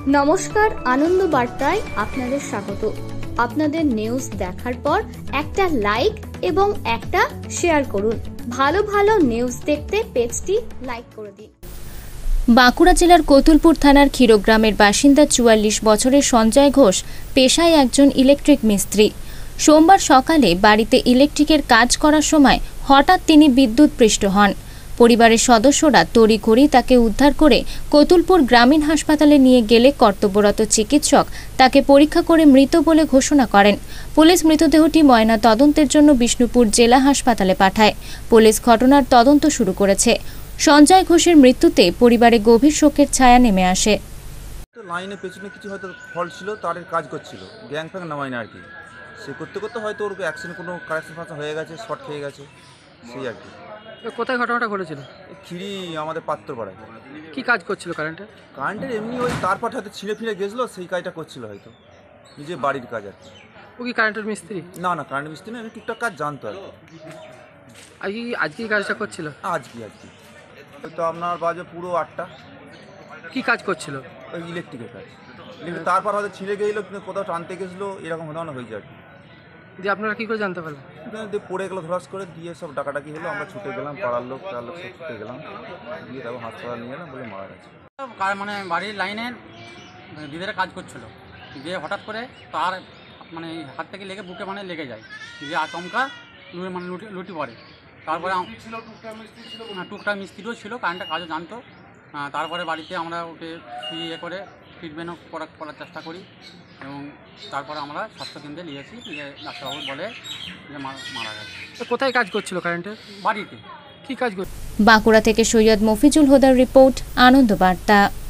নমস্কার, আনন্দ বার্তায় আপনাদের স্বাগত। আপনাদের নিউজ দেখার পর একটা লাইক এবং একটা শেয়ার করুন। ভালো ভালো নিউজ দেখতে পেজটি লাইক করে দিন। বাঁকুড়া জেলার কতুলপুর থানার ক্ষীরগ্রামের বাসিন্দা ৪৪ বছরের সঞ্জয় ঘোষ পেশায় একজন ইলেকট্রিক মিস্ত্রি। সোমবার সকালে বাড়িতে ইলেকট্রিকের কাজ করার সময় হঠাৎ তিনি বিদ্যুৎপৃষ্ট হন। পরিবারের সদস্যরা তড়িঘড়ি তাকে উদ্ধার করে কতুলপুর গ্রামীণ হাসপাতালে নিয়ে গেলে কর্তব্যরত চিকিৎসক তাকে পরীক্ষা করে মৃত বলে ঘোষণা করেন। পুলিশ মৃতদেহটি ময়না তদন্তের জন্য বিষ্ণুপুর জেলা হাসপাতালে পাঠায়। পুলিশ ঘটনার তদন্ত শুরু করেছে। সঞ্জয় ঘোষের মৃত্যুতে পরিবারে গভীর শোকের ছায়া নেমে আসে। লাইনে পেছনে কিছু হয়তো ফল্ট ছিল, তারের কাজ করছিল, গ্যাং ফ্যাং নামায় না আর কি। সে করতে করতে হয়তো ওর অ্যাক্সিডেন্ট কোনো কারেকশন ফারেকশন হয়ে গেছে, শর্ট খেয়ে গেছে, সেই আর কি। কোথায় ঘটনাটা ঘটেছিল? খিড়ি আমাদের পাত্রপাড়ায়। কি কাজ করছিল কারেন্টের? কারেন্টের এমনি ওই তারপর হয়তো ছিঁড়ে ফিরে গেছিলো, সেই কাজটা করছিল হয়তো, নিজের বাড়ির কাজ আর কি। ও কি কারেন্টের মিস্ত্রি? না না, কারেন্ট মিস্ত্রি না, এমনি টুকটাক কাজ জানতো আর কি। আজকে কাজটা করছিল? আজকে তো আপনার বাজে পুরো 8টা। কি কাজ করছিল? ওই ইলেকট্রিকের কাজ। তারপর হয়তো ছিঁড়ে গেছিলো, কোথাও টানতে গেছিলো, এরকম হতে হয়েছে আর কি। দিয়ে আপনারা কী করে জানতে পারলেন? পড়ে গেলো ধরাস করে, দিয়ে সব ডাকাডাকি হলো, আমরা ছুটে গেলাম, পাড়ার লোক সব ছুটে গেলাম, দিয়ে তারপর হাসপাতাল নিয়ে গেলাম, বলে মারা গেছে। মানে বাড়ির লাইনের দিদিরা কাজ করছিল, দিয়ে হঠাৎ করে তার মানে হাত থেকে লেগে বুকে মানে লেগে যায়, দিয়ে আচমকা মানে লুটি পড়ে। তারপরে টুকটাক মিস্ত্রিও ছিল, কারেন্টের কাজও জানতো। তারপরে বাড়িতে আমরা ওকে ইয়ে করে ট্রিটমেন্টও করার চেষ্টা করি, এবং তারপরে আমরা স্বাস্থ্যকেন্দ্রে নিয়েছি, ডাক্তারবাবু বলে যে মারা গেছে। কোথায় কাজ করছিল কারেন্টের? বাড়িতে। কি কাজ করছিল? বাঁকুড়া থেকে সৈয়দ মফিজুল হুদার রিপোর্ট, আনন্দ বার্তা।